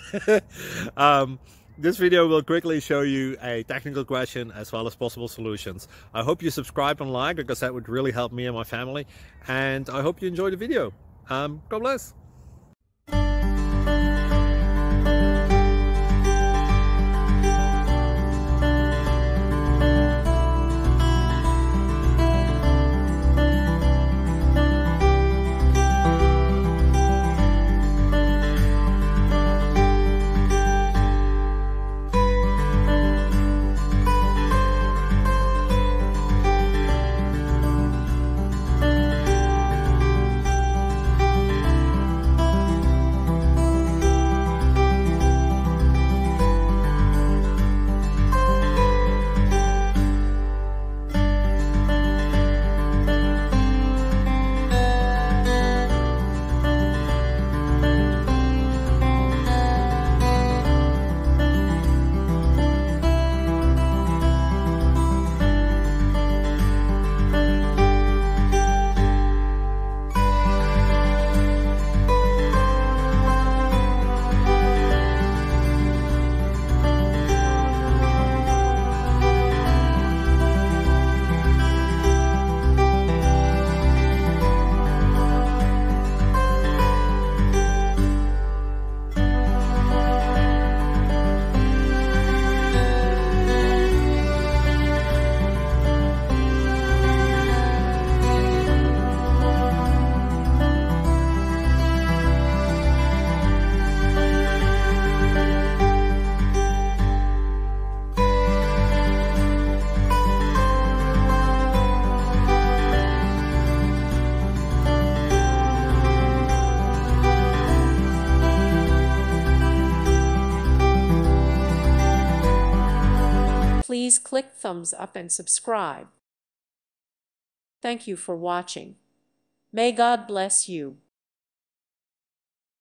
This video will quickly show you a technical question as well as possible solutions. I hope you subscribe and like, because that would really help me and my family. And I hope you enjoy the video. God bless. Please click thumbs up and subscribe. Thank you for watching. May God bless you.